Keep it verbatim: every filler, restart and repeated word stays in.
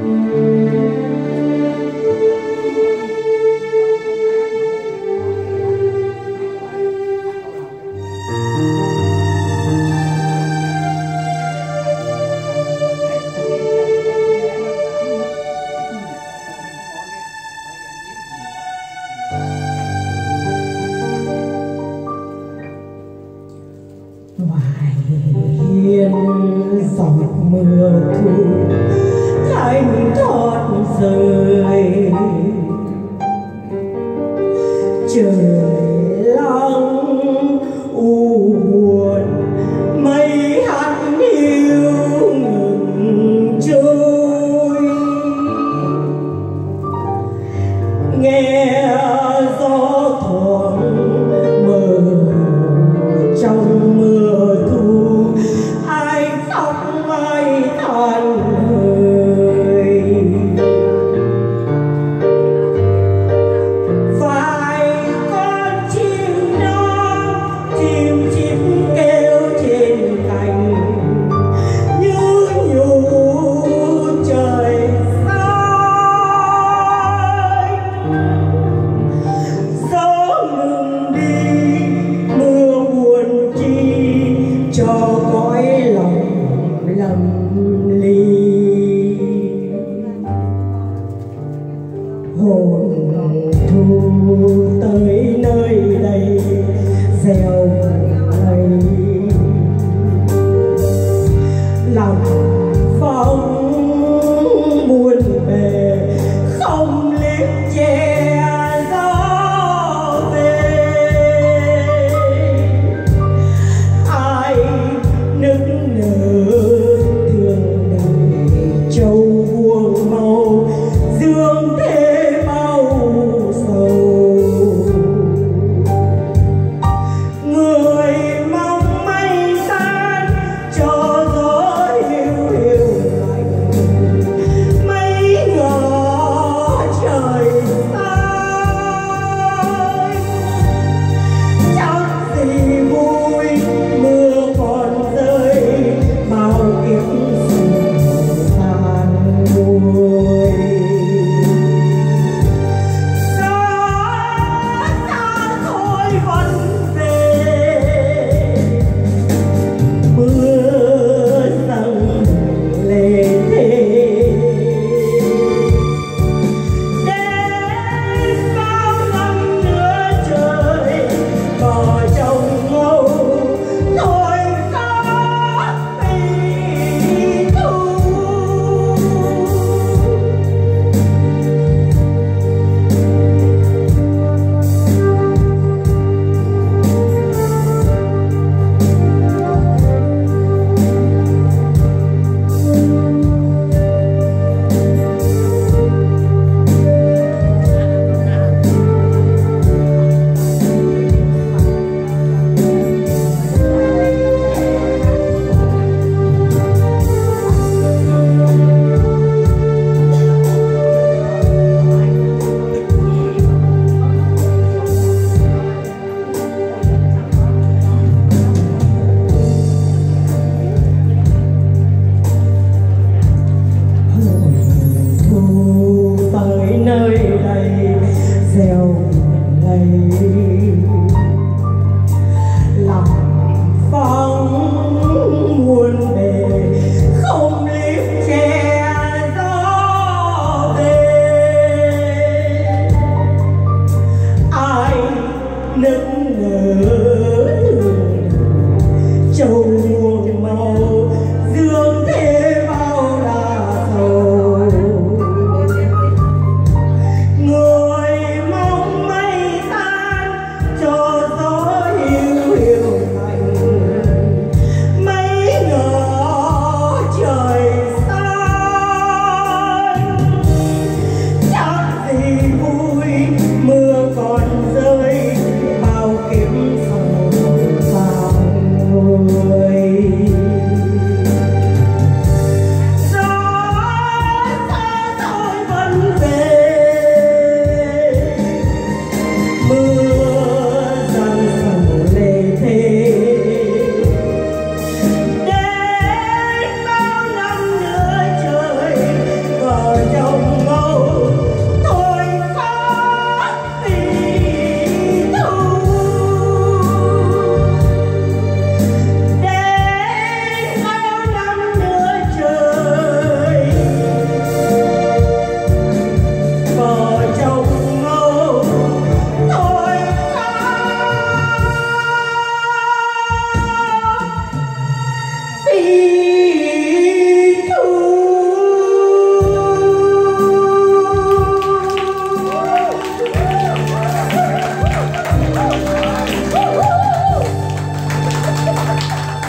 hiên dòng mưa thu thanh thoát rơi trời lắng u buồn mây hát hiu ngừng trôi nghe gió thoảng mờ trong mưa thu ai khóc ai than hơi vài con chim đó chim chim kêu trên cành như nhủ trời xanh gió ngừng đi mưa buồn chi cho cõi lòng lầm ly hồn thu tới nơi đây gieo ngày lòng